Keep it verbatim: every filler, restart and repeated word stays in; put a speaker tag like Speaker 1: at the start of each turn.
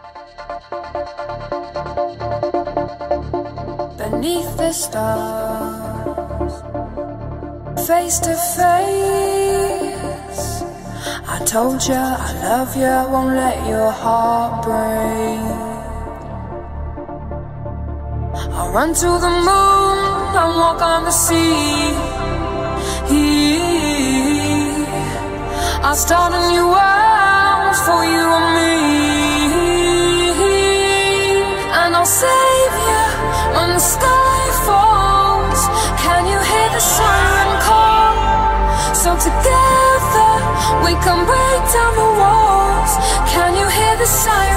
Speaker 1: Beneath the stars, face to face, I told you I love you, won't let your heart break. I'll run to the moon and walk on the sea. I'll start a new world for you and me, and I'll save you when the sky falls. Can you hear the siren call? So together we can break down the walls. Can you hear the siren?